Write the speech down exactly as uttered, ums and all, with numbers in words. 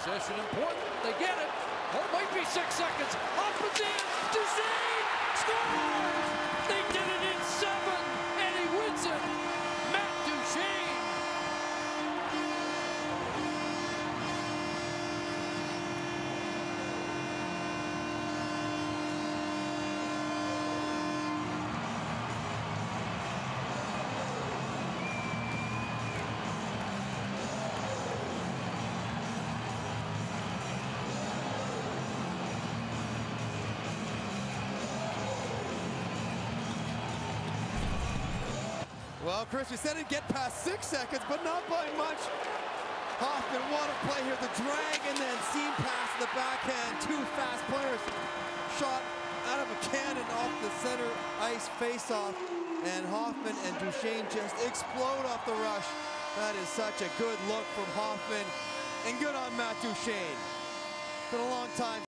Possession important. They get it. Oh, might be six seconds. Up and in. Duchene scores! They did it in seven, and he wins it. Matt Duchene. Well, Chris, you said it'd get past six seconds, but not by much. Hoffman, what a play here. The drag and then seam pass to the backhand. Two fast players. Shot out of a cannon off the center ice face-off. And Hoffman and Duchene just explode off the rush. That is such a good look from Hoffman. And good on Matt Duchene. Been a long time